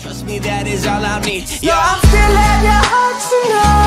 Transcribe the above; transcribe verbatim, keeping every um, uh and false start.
Trust me, that is all I need. So I'm still at your heart tonight.